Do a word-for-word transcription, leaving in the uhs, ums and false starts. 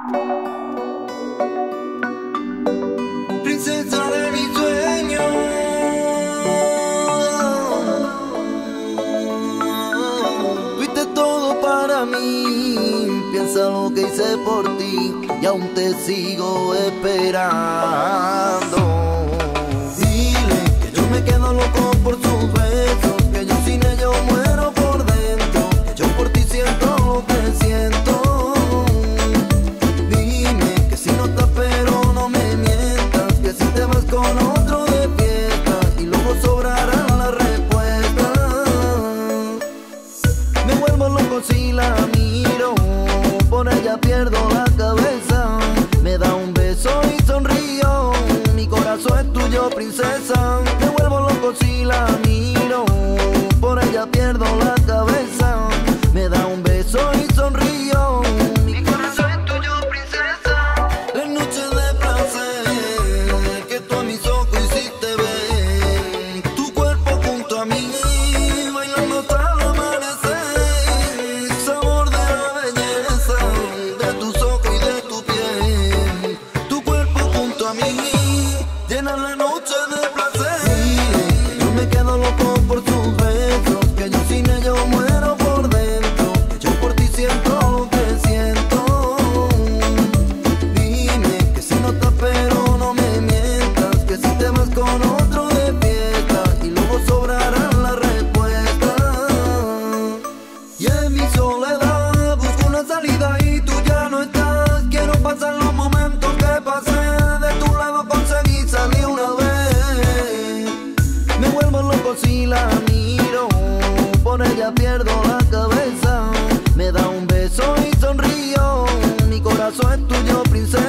Princesa de mi sueño, fuiste todo para mí. Piensa lo que hice por ti y aún te sigo esperando. Dile que yo me quedo loco por sus besos, que yo sin ellos muero por dentro, que yo por ti siento lo que siento. Dime que si no estás pero no me mientas, que si te vas con otro de fiesta y luego sobrarán las respuestas. Me vuelvo loco si la miro, por ella pierdo la cabeza. Me da un beso y sonrío, mi corazón es tuyo, princesa. Me vuelvo loco si la miro, por ella pierdo la cabeza. Me da un beso y sonrío, mi corazón es tuyo, princesa. La noche de placer que tú a mis ojos hiciste ver, tu cuerpo junto a mí, bailando hasta el amanecer. Sabor de la belleza de tus ojos y de tu piel, tu cuerpo junto a mí llena la noche de placer. Sí, yo me quedo loco por tus besos, que yo sin ellos muero por dentro, que yo por ti siento lo que siento. Dime que si no estás pero no me mientas, que si te vas con otro de fiesta y luego sobrarán las respuestas. Y en mi soledad busco una salida y tú ya no estás. Quiero pasar los momentos que pasé, de tu lado conseguí salir una vez. Me vuelvo loco si la miro, por ella pierdo la cabeza. Me da un beso y sonrío, mi corazón es tuyo, princesa.